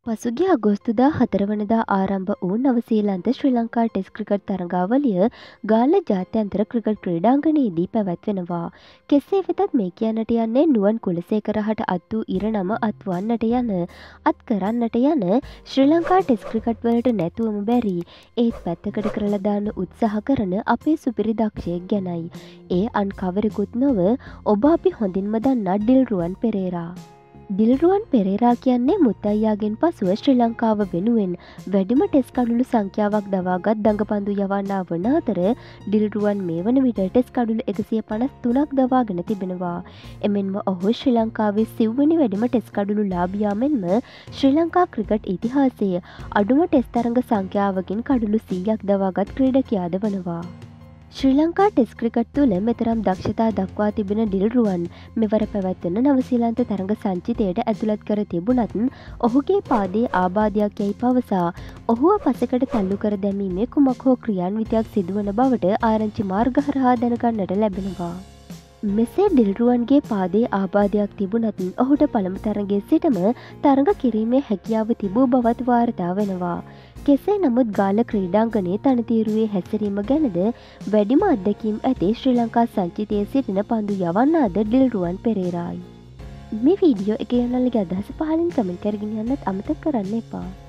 පසුගිය අගෝස්තුදා 4 වනදා ආරම්භ වූ නවසීලන්ත ශ්‍රී ලංකා ටෙස්ට් ක්‍රිකට් තරඟාවලිය ගාල්ල ජාත්‍යන්තර ක්‍රිකට් ක්‍රීඩාංගණයේදී පැවැත්වෙනවා. කෙසේ වෙතත් මේ කියන්නට යන්නේ නුවන් කුලසේකර හට අත් වූ ඉරණම අත්වන්නට යන අත් කරන්නට යන ශ්‍රී ලංකා ටෙස්ට් ක්‍රිකට් වලට නැතුවම බැරි ඒත් පැත්තකට කරලා දාන්න උත්සාහ කරන අපේ සුපිරි දක්ෂයෙක් ගැනයි. ඒ අන් කවරෙකුත් නොව ඔබ අපි හොඳින්ම දන්නා ඩිල්රුවන් පෙරේරා. ඩිල්රුවන් පෙරේරා කියන්නේ මුත්තයියාගෙන් පසුව ශ්‍රී ලංකාව වෙනුවෙන් වැඩිම ටෙස් කඩුළු සංඛ්‍යාවක් දවාගත් දඟපන්දු යවන්නා වන අතර ඩිල්රුවන් මේ වන විට ටෙස් කඩුළු 153ක් දවාගෙන තිබෙනවා. එමෙන්ම ඔහු ශ්‍රී ලංකාවේ සිව්වැනි වැඩිම ටෙස් කඩුළු ලාභියා මෙන්ම ශ්‍රී ලංකා ක්‍රිකට් ඉතිහාසයේ අඩුම ටෙස් තරඟ සංඛ්‍යාවකින් කඩුළු 100ක් දවාගත් ක්‍රීඩකයාද වනවා. ශ්‍රී ලංකා ටෙස්ට් ක්‍රිකට් තුළ මෙතරම් දක්ෂතා දක්වා තිබෙන ඩිල්රුවන් මෙවර පැවැත්වෙන නවසීලන්ත තරඟ සංචිතයට ඇතුළත් කර තිබුණත් ඔහුගේ පාදයේ ආබාධයක් යැයි පවසා ඔහුව පසෙකට තල්ලු කර දැමීමේ කුමක් හෝ ක්‍රියාන්විතයක් සිදුවන බවට ආරංචි මාර්ග හරහා දැනගන්නට ලැබෙනවා. මෙසේ ඩිල්රුවන්ගේ පාදයේ ආබාධයක් තිබුණත් ඔහුට පළමු තරඟයේ සිටම තරඟ කිරීමේ හැකියාව තිබූ බවත් වාර්තා වෙනවා. කෙසේ නමුත් ගාල්ල ක්‍රීඩාංගණයේ තනතිරුවේ හැසිරීම ගැනද වැඩිම අත්දැකීම් ඇති ශ්‍රී ලංකා සංචිතයේ සිටින පන්දු යවන්නාද ඩිල්රුවන් පෙරේරායි. මේ වීඩියෝ එක යනල්ලගේ අදහස පහලින් කමෙන්ට් කරගෙන යන්නත් අමතක කරන්න එපා.